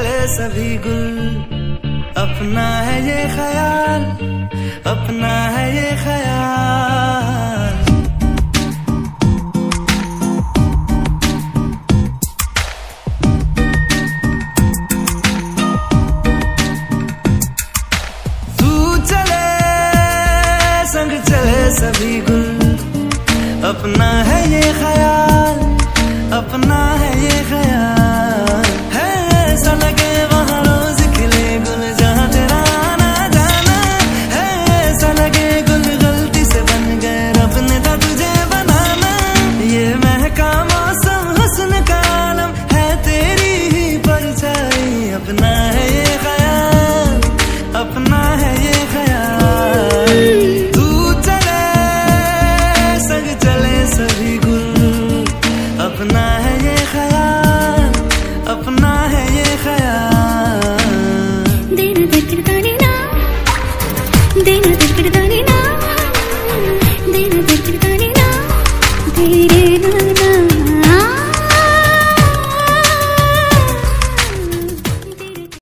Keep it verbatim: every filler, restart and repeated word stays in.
चले सभी गुल, अपना है ये ख्याल, अपना है ये ख्याल। तू चले संग चले सभी गुल, अपना है ये ख्याल।